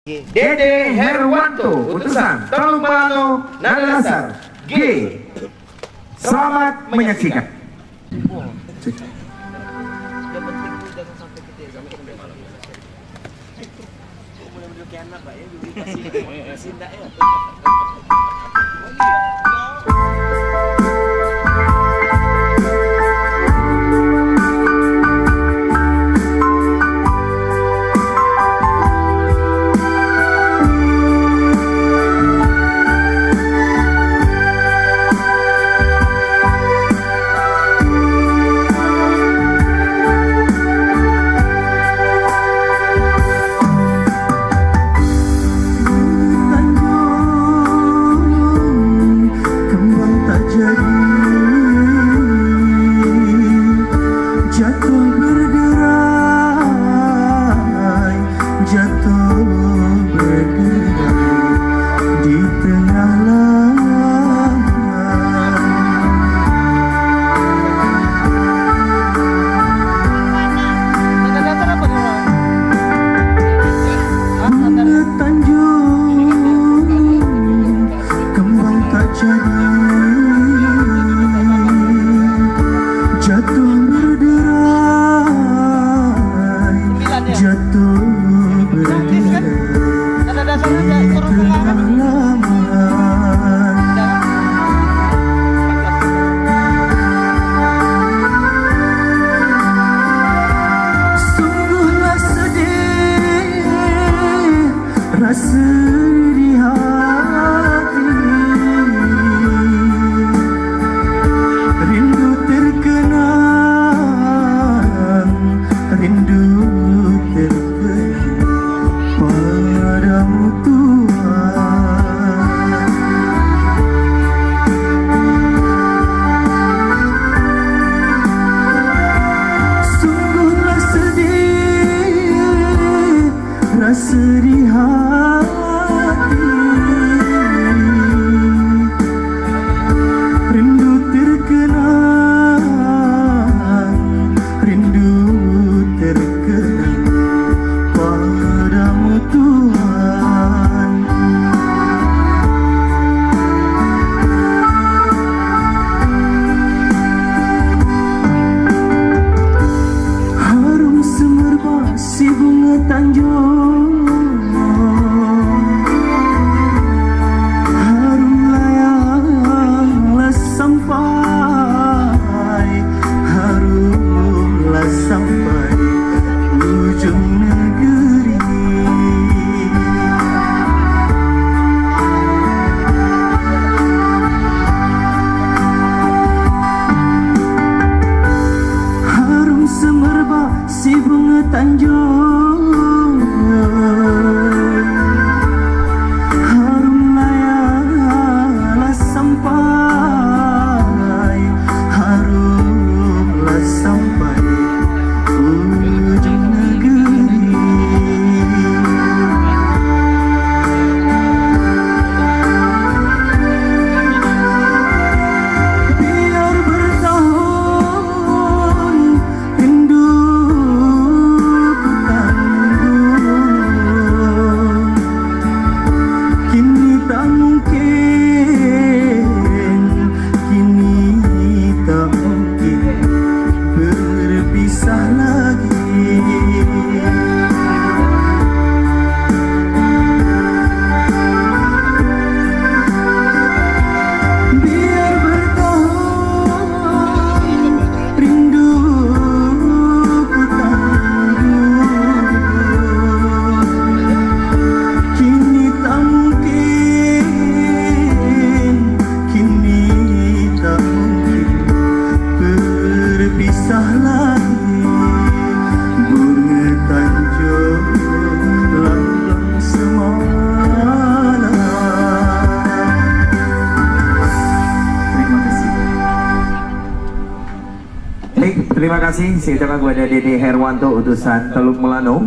Dede Herwanto, utusan Teluk Melano, nada dasar G. Selamat menyaksikan. Terima kasih, saya ucapkan kepada Dede Herwanto, utusan Teluk Melano.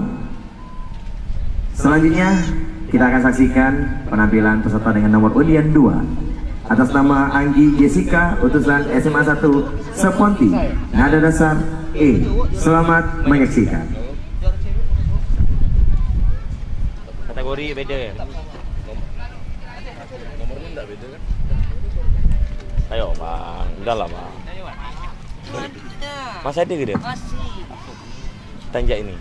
Selanjutnya kita akan saksikan penampilan peserta dengan nomor undian 2 atas nama Anggi Jessica, utusan SMA 1 Seponti, nada dasar E. Selamat menyaksikan. Kategori Ori beda. Nomornya enggak beda kan? Ayo bang, udah lah bang. Masih ada ke dia? Masih. Tanjak ini.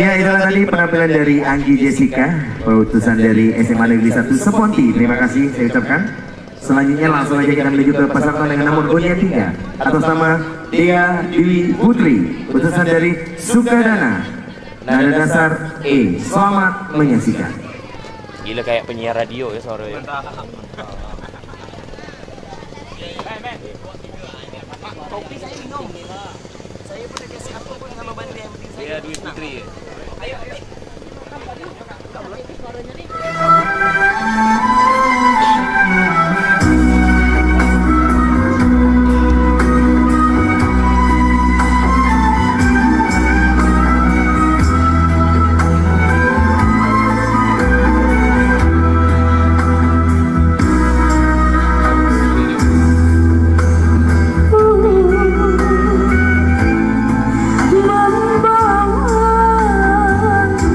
Ya, itulah tadi penampilan dari Anggi Jessica, utusan dari SMA Negeri 1 Seponti. Terima kasih saya ucapkan. Selanjutnya langsung aja kita menuju ke peserta dengan nomor undian 3 atas nama Dea Dewi Putri, utusan dari Sukadana. Nada dasar E. Selamat menyaksikan. Gila kayak penyiar radio ya suaranya. Kopi saya minum. Saya pun dikasih apa pun sama Bante yang penting saya. Dewi Putri. Ayo. Suaranya nih. Membawa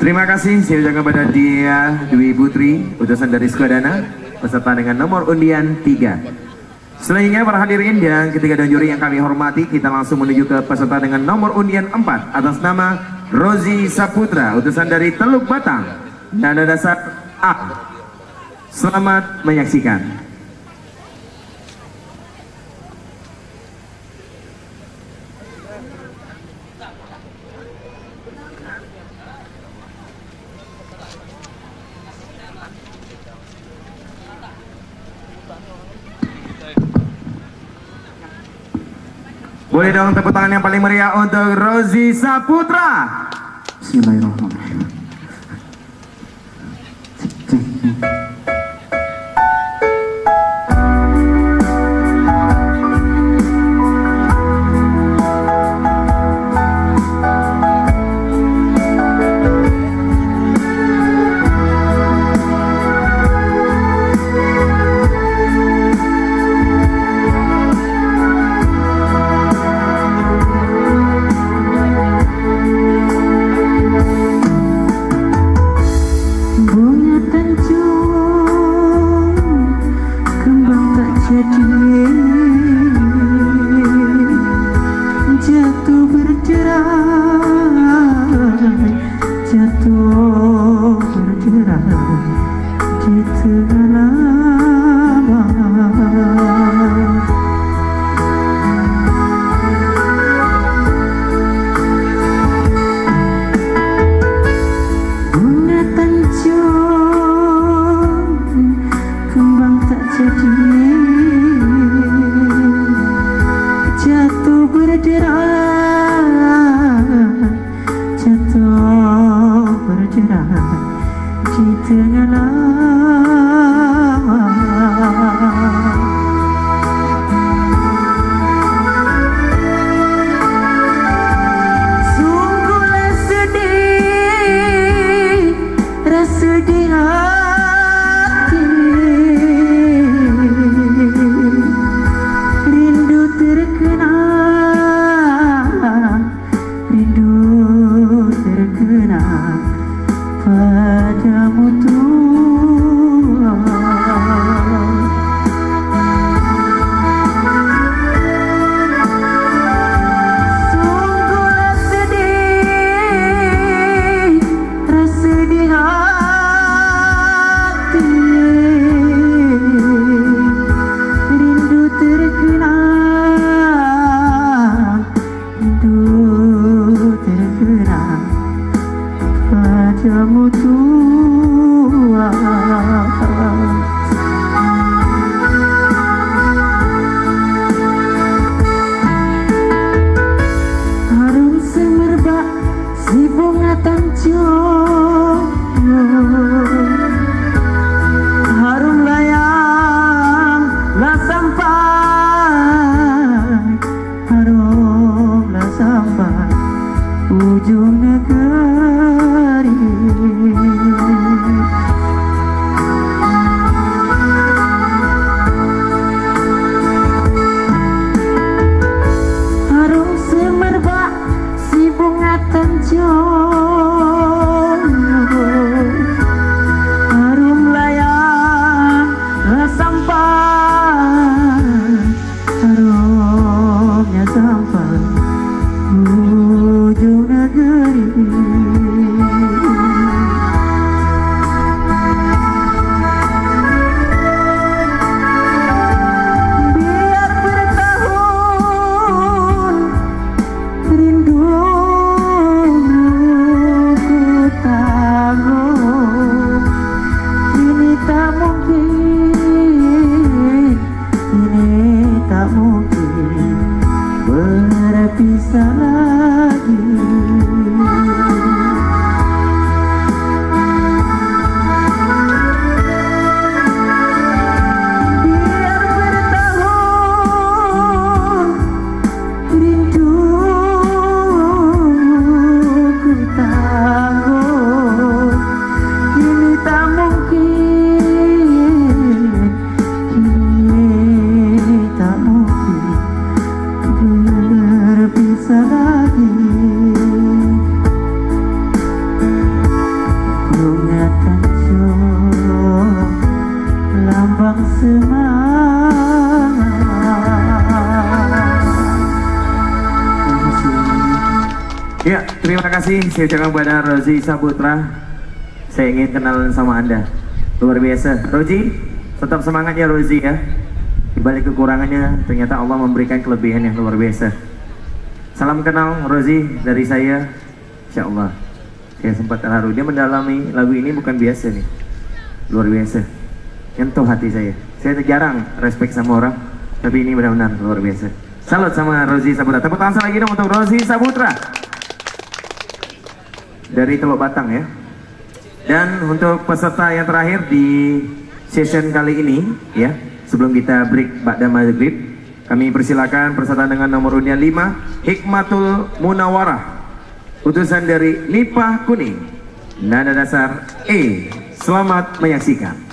Terima kasih saya ucapkan kepada dia Dwi Putri, utusan dari Sukadana, peserta dengan nomor undian 3. Selanjutnya para hadirin dan ketiga dan juri yang kami hormati, kita langsung menuju ke peserta dengan nomor undian 4 atas nama Rozi Saputra, utusan dari Teluk Batang, nada dasar A. Selamat menyaksikan. Boleh dong tepuk tangan yang paling meriah untuk Rozi Saputra. Bismillahirrahmanirrahim. Berpisah Ya, terima kasih saya ucapkan kepada Rozi Saputra. Saya ingin kenalan sama Anda. Luar biasa. Rozi, tetap semangat ya Rozi ya. Di balik kekurangannya, ternyata Allah memberikan kelebihan yang luar biasa. Salam kenal Rozi dari saya. Insya Allah. Saya sempat terharu. Dia mendalami lagu ini bukan biasa nih. Luar biasa. Nyentuh hati saya. Saya jarang respect sama orang, tapi ini benar-benar luar biasa. Salut sama Rozi Saputra. Tepuk tangan lagi dong untuk Rozi Saputra dari Teluk Batang ya. Dan untuk peserta yang terakhir di session kali ini ya, sebelum kita break ba'da maghrib, kami persilakan peserta dengan nomor undian 5 Hikmatul Munawarah, utusan dari Nipah Kuning, nada dasar E. Selamat menyaksikan.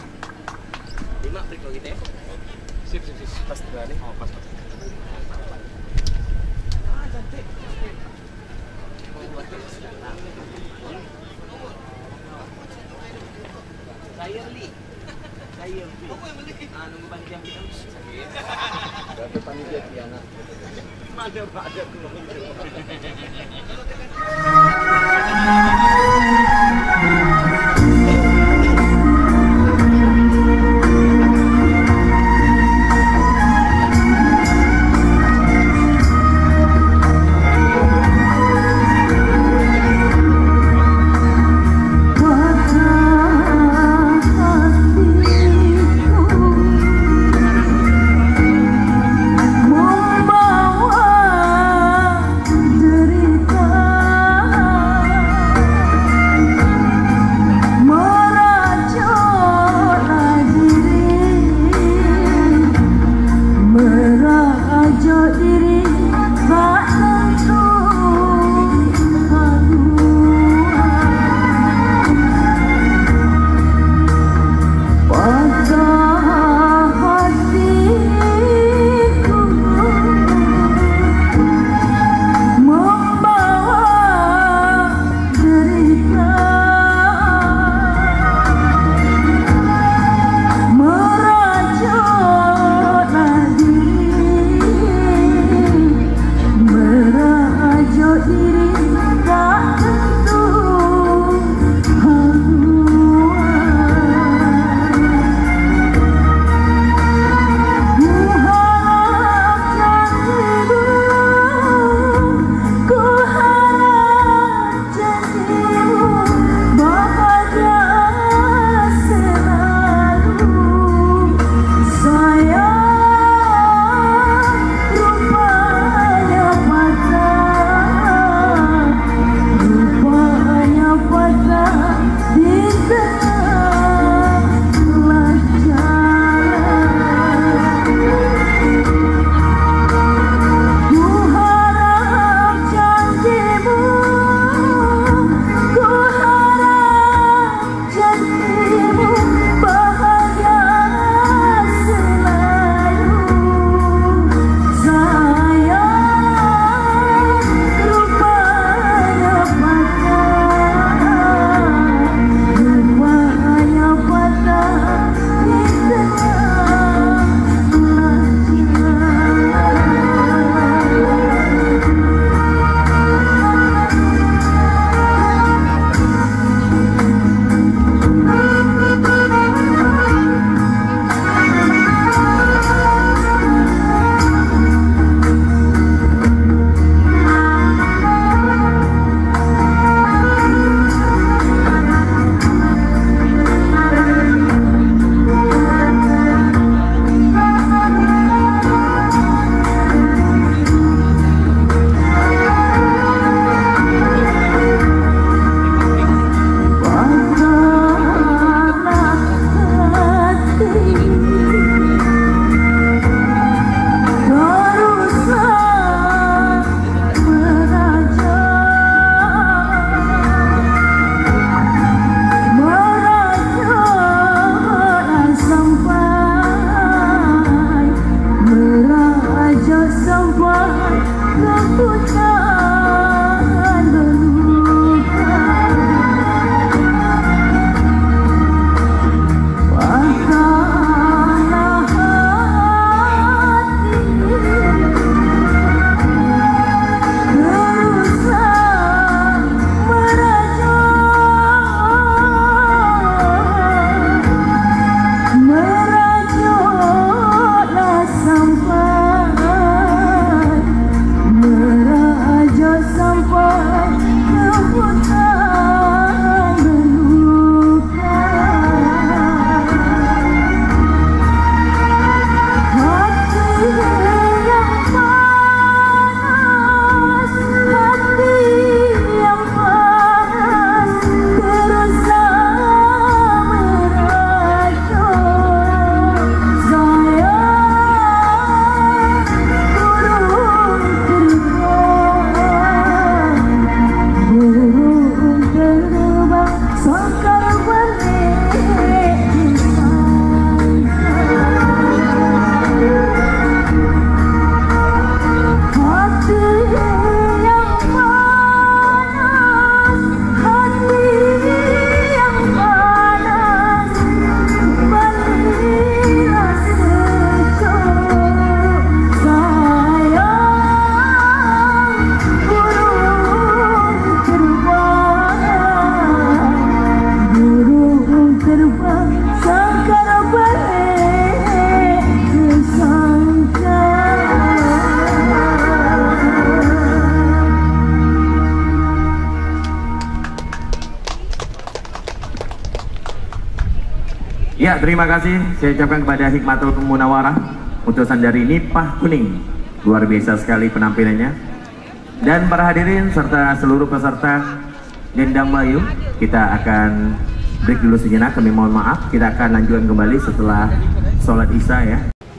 Ya, terima kasih saya ucapkan kepada Hikmatul Munawarah, utusan dari Nipah Kuning. Luar biasa sekali penampilannya. Dan para hadirin serta seluruh peserta Dendang Melayu, kita akan break dulu sejenak, kami mohon maaf. Kita akan lanjutkan kembali setelah sholat Isya ya.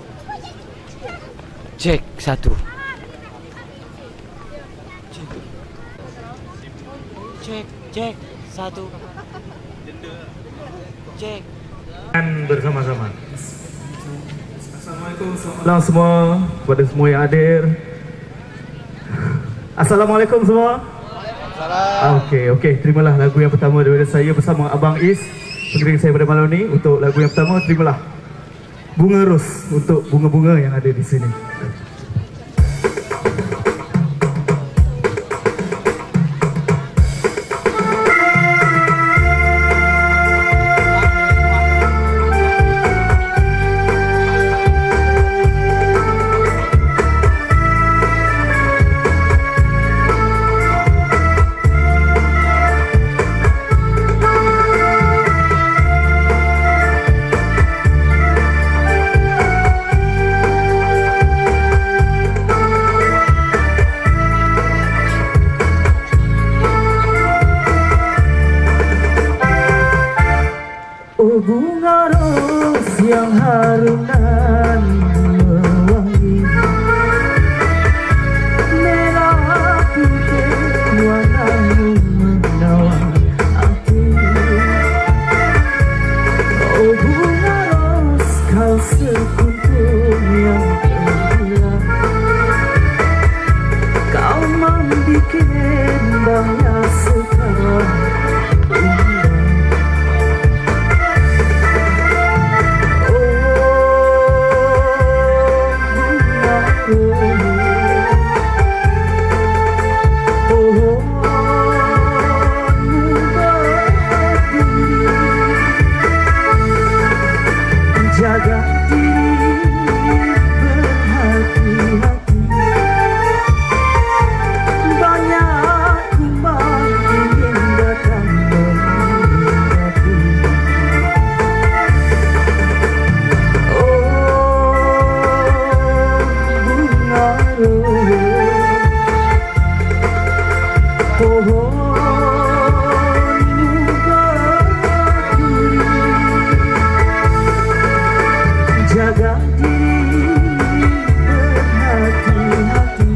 Cek 1. Cek 1. Cek. Bersama-sama. Assalamualaikum, selamat semua kepada semua yang hadir. Assalamualaikum semua. Okey, terimalah lagu yang pertama daripada saya bersama Abang Is, pengiring saya pada malam ni. Untuk lagu yang pertama, terimalah Bunga Ros untuk bunga-bunga yang ada di sini. Bunga ros yang harum dan mewangi, merah putih warnamu menawan hati. Oh bunga ros, kau sekuntum yang terbilang, kau membikin banyak sekarang. Jaga diri, berhati-hati, banyak kumbang ingin datang mendekati. Oh bunga ros, jaga diri, berhati-hati,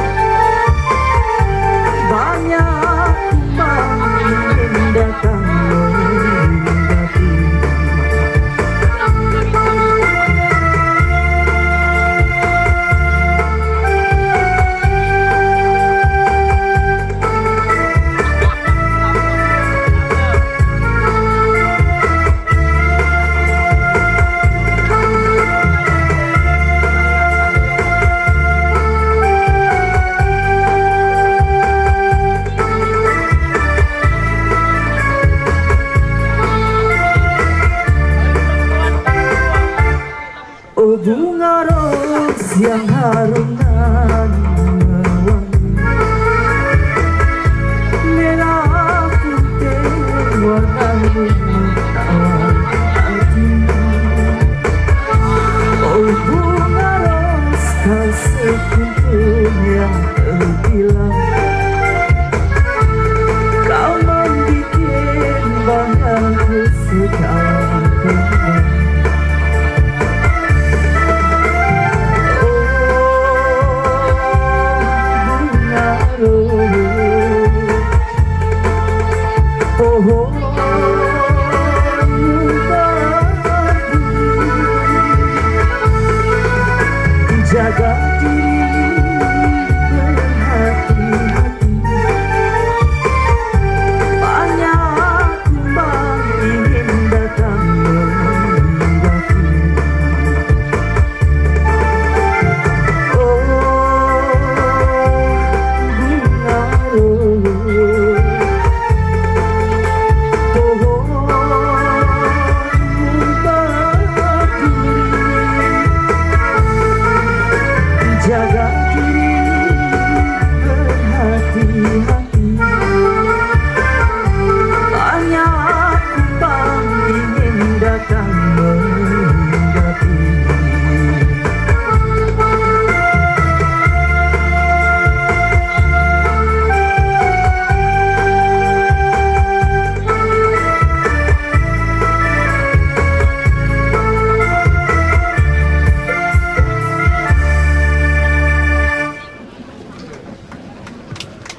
banyak kumbang ingin datang mendekati. Oh bunga ros yang harum dan mewangi, merah putih warnamu menawan hati. Oh bunga ros, kau sekuntum yang terbilang, kau membikin banyak kesukaan kembang. Jaga diri, berhati-hati, banyak kumbang ingin datang mendekati. Oh bunga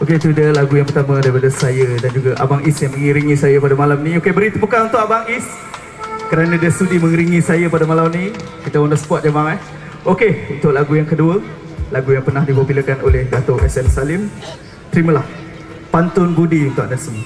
Okey, itu dia lagu yang pertama daripada saya dan juga Abang Is yang mengiringi saya pada malam ni. Okey, beri tepukan untuk Abang Is kerana dia sudi mengiringi saya pada malam ni. Kita on the spot je bang Okey, untuk lagu yang kedua, lagu yang pernah dipopularkan oleh Dato' SN Salim. Terimalah Pantun Budi untuk anda semua.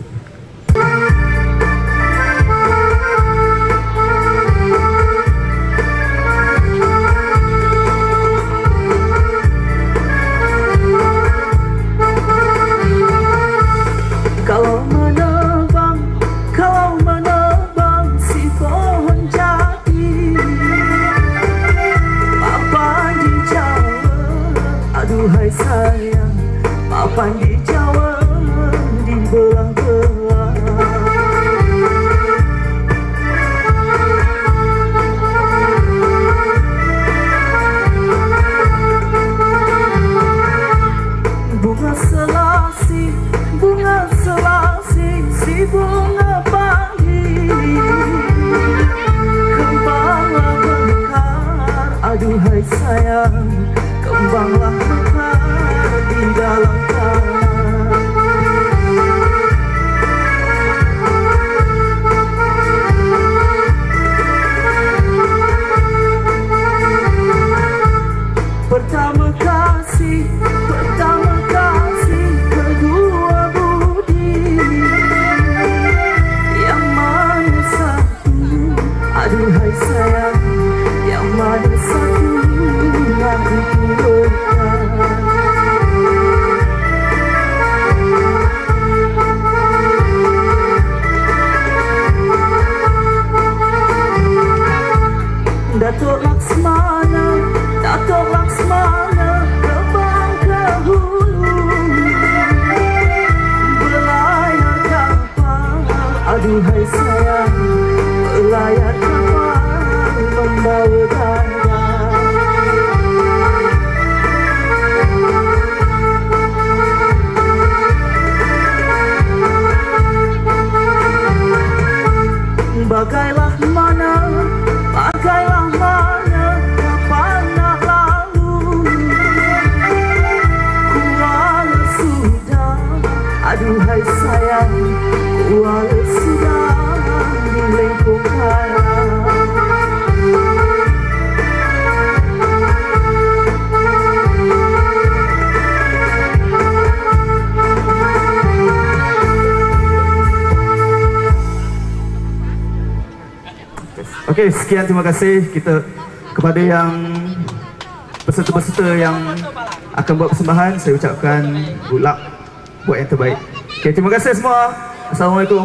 Kalau menebang si pohon jati, papan di Jawa, aduhai sayang, papan di Jawa di belang-belang. Bunga selasi, si bunga pagi, kembanglah mekar, aduhai sayang, kembanglah mekar di dalam tanah. Pertama kasih, kedua budi, yang mana satu, aduhai sayang, yang mana satu yang diturunkan. Dato' Laksmana terbang ke hulu, berlayar kapal, aduhai sayang, berlayar kapal membawa dana. Bagailah mana kapan nak lalu, kuala sudah, aduhai sayang, kuala sudah di lengkung hara. Okey, sekian, terima kasih kita kepada yang peserta-peserta yang akan buat persembahan. Saya ucapkan good luck, buat yang terbaik. Okey, terima kasih semua. Assalamualaikum.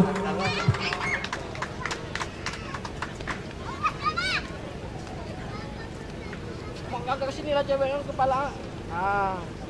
Mak agak sini lah cewek kepala.